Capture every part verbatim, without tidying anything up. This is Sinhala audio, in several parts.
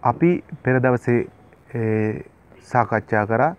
අපි පෙර දවසේ සාකච්ඡා කරා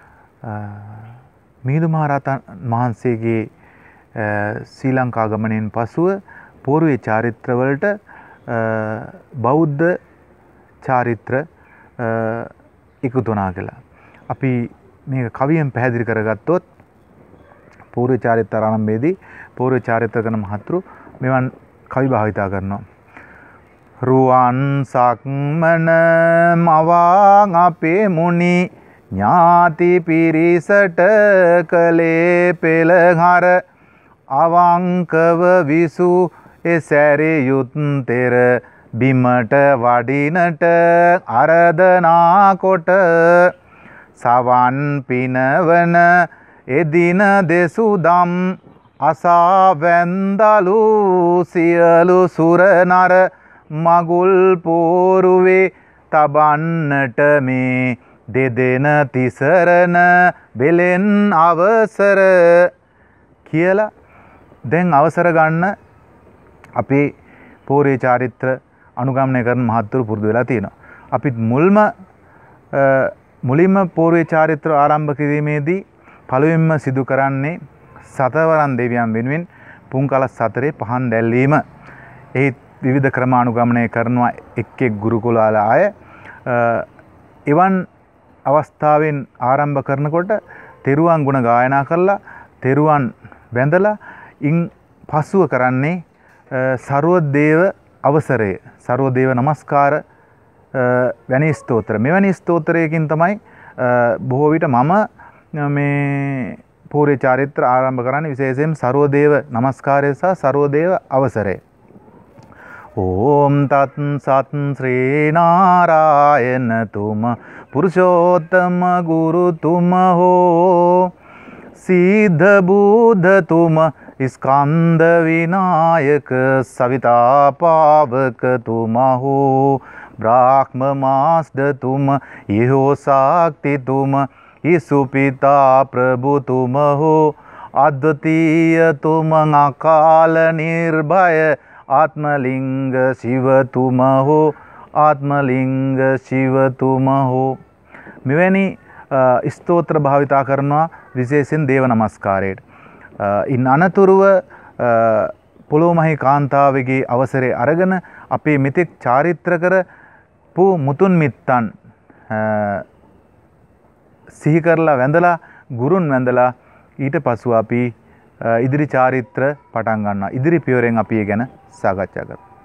මිහිඳු මහරහතන් වහන්සේගේ ශ්‍රී ලංකා ගමනෙන් පසුව පූර්වයේ චාරිත්‍ර වලට බෞද්ධ චාරිත්‍ර එකතු වුණා කියලා. අපි මේක කවියෙන් පැහැදිලි කරගත්තොත් පූර්ව චාරිත්‍ර ආරම්භයේදී පූර්ව චාරිත්‍ර කරන මහතුරු මෙවන් කවි භාවිතා කරනවා. රුවන් සක්මන මවාන් අපේ මුනි ඥාති පිරිසට කලේ පෙළහර අවංකව විසු එසැරියුත් තෙර බිමට වඩිනට ආරාධනා කොට සවන් පිනවන එදින දෙසුදම් අසා වැන්දලු සියලු සුර නර මගුල් පෝරුවේ තබන්නට මේ දෙදෙන තිසරණ බෙලෙන් අවසර කියලා දැන් අවසර ගන්න අපේ පෝරේ චාරිත්‍ර අනුගමනය කරන මහත්තුරු පුරුදු වෙලා තියෙනවා. අපි මුල්ම මුලින්ම පෝරේ චාරිත්‍ර ආරම්භ කිරීමේදී පළවෙනිම සිදු කරන්නේ සතරවරන් දෙවියන් වෙනුවෙන් පුන්කලස් සතරේ පහන් දැල්වීම. ඒ විවිධ ක්‍රමානුගමනය කරනවා එක් එක් ගුරුකුලාල අය. එවන් අවස්ථාවෙන් ආරම්භ කරනකොට තෙරුවන් ගුණ ගායනා කරලා තෙරුවන් වැඳලා ඉන් පසුව කරන්නේ සර්වදේව අවසරය සර්වදේව නමස්කාර වැනි ස්තෝත්‍ර. මෙවැනි ස්තෝත්‍රයකින් තමයි බොහෝ විට මම මේ පූර්ව චාරිත්‍ර ආරම්භ කරන්නේ විශේෂයෙන් සර්වදේව නමස්කාරය සහ සර්වදේව අවසරය. ओम तत् सत् श्री नारायण तुम पुरुषोत्तम गुरु तुम हो सिद्ध बुद्ध तुम स्कंद विनायक सविता पावक तुम हो ब्राह्ममास्द तुम इहो शक्ति तुम ईसु पिता प्रभु तुम हो अद्वितीय तुम अकाल निर्भय आत्मलिंग शिव तुम हो आत्मलिंग शिव तुम हो. මෙවැනි ස්තෝත්‍ර භාවිතා කරනවා විශේෂයෙන් දේව නමස්කාරයට. ඉන් අනතුරුව පොළොමහි කාන්තාවගේ අවසරය අරගෙන අපේ මෙතෙක් චාරිත්‍ර කරපු මුතුන් මිත්තන් සිහි කරලා වැඳලා ගුරුන් වැඳලා ඊට පසු අපි ඉදිරි චාරිත්‍ර පටන් ගන්නවා. ඉදිරි පියවරෙන් අපි ඒ ගැන සාකච්ඡා කරමු.